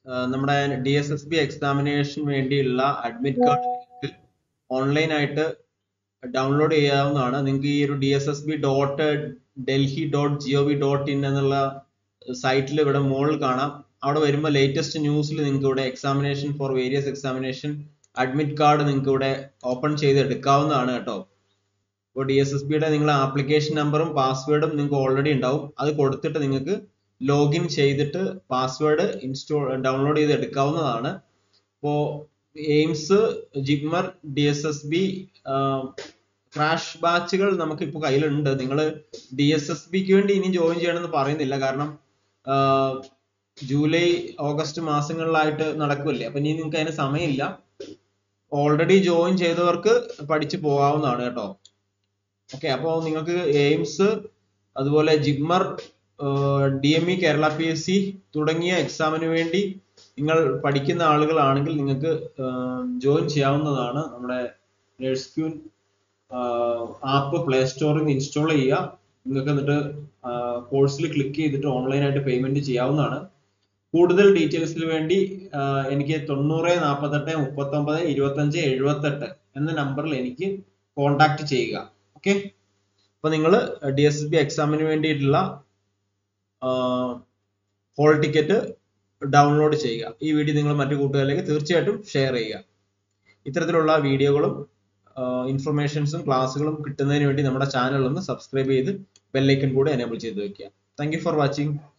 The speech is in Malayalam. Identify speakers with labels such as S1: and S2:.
S1: നമ്മുടെ DSSB എക്സാമിനേഷൻ വേണ്ടിയുള്ള അഡ്മിറ്റ് കാർഡ് ഓൺലൈൻ ആയിട്ട് ഡൗൺലോഡ് ചെയ്യാവുന്നതാണ്. നിങ്ങൾക്ക് ഈ ഒരു DSSB.delhi.gov.in എന്നുള്ള സൈറ്റിൽ ഇവിടെ മുകളിൽ കാണാം. അവിടെ വരുമ്പോൾ ലേറ്റസ്റ്റ് ന്യൂസിൽ നിങ്ങൾക്ക് ഇവിടെ examination for various examination admit card നിങ്ങൾക്ക് ഇവിടെ ഓപ്പൺ ചെയ്ത് എടുക്കാവുന്നതാണ് കേട്ടോ. ഇപ്പോൾ DSSBയുടെ നിങ്ങളുടെ ആപ്ലിക്കേഷൻ നമ്പറും പാസ്വേഡും നിങ്ങൾക്ക് ഓൾറെഡി ഉണ്ടാവും. അത് കൊടുത്തിട്ട് നിങ്ങൾക്ക് ലോഗിൻ ചെയ്തിട്ട് പാസ്വേഡ് ഡൗൺലോഡ് ചെയ്ത് എടുക്കാവുന്നതാണ്. ഇപ്പോൾ എയിംസ്, ജിഗ്മർ, DSSB ക്രാഷ് ബാച്ചുകൾ നമുക്ക് ഇപ്പോൾ കയ്യിലുണ്ട്. നിങ്ങൾ DSSBക്ക് വേണ്ടി ഇനി ജോയിൻ ചെയ്യണമെന്ന് പറയുന്നില്ല, കാരണം ജൂലൈ ഓഗസ്റ്റ് മാസങ്ങളിലായിട്ട് നടക്കുമല്ലേ, അപ്പൊ ഇനി നിങ്ങൾക്ക് അതിന് സമയമില്ല. ഓൾറെഡി ജോയിൻ ചെയ്തവർക്ക് പഠിച്ചു പോകാവുന്നതാണ് കേട്ടോ. ഓക്കെ, അപ്പോൾ നിങ്ങൾക്ക് എയിംസ്, അതുപോലെ ജിഗ്മർ, DME, കേരള PSC തുടങ്ങിയ എക്സാമിന് വേണ്ടി നിങ്ങൾ പഠിക്കുന്ന ആളുകളാണെങ്കിൽ നിങ്ങൾക്ക് ജോയിൻ ചെയ്യാവുന്നതാണ്. നമ്മുടെ നഴ്സ്ക്യൂൻ ആപ്പ് പ്ലേ സ്റ്റോറിൽ നിന്ന് ഇൻസ്റ്റാൾ ചെയ്യുക. നിങ്ങൾക്ക് എന്നിട്ട് കോഴ്സിൽ ക്ലിക്ക് ചെയ്തിട്ട് ഓൺലൈനായിട്ട് പേയ്മെന്റ് ചെയ്യാവുന്നതാണ്. കൂടുതൽ ഡീറ്റെയിൽസിന് വേണ്ടി എനിക്ക് 90 48 39 25 78 എന്ന നമ്പറിൽ എനിക്ക് കോൺടാക്ട് ചെയ്യുക. ഓക്കെ, അപ്പൊ നിങ്ങൾ DSSB എക്സാമിന് വേണ്ടിയിട്ടുള്ള ഹോൾ ടിക്കറ്റ് ഡൗൺലോഡ് ചെയ്യുക. ഈ വീഡിയോ നിങ്ങൾ മറ്റു കൂട്ടുകാരിലേക്ക് തീർച്ചയായിട്ടും ഷെയർ ചെയ്യുക. ഇത്തരത്തിലുള്ള വീഡിയോകളും ഇൻഫർമേഷൻസും ക്ലാസ്സുകളും കിട്ടുന്നതിന് വേണ്ടി നമ്മുടെ ചാനൽ ഒന്ന് സബ്സ്ക്രൈബ് ചെയ്ത് ബെല്ലൈക്കൺ കൂടെ എനേബിൾ ചെയ്ത് വെക്കുക. Thank you for watching.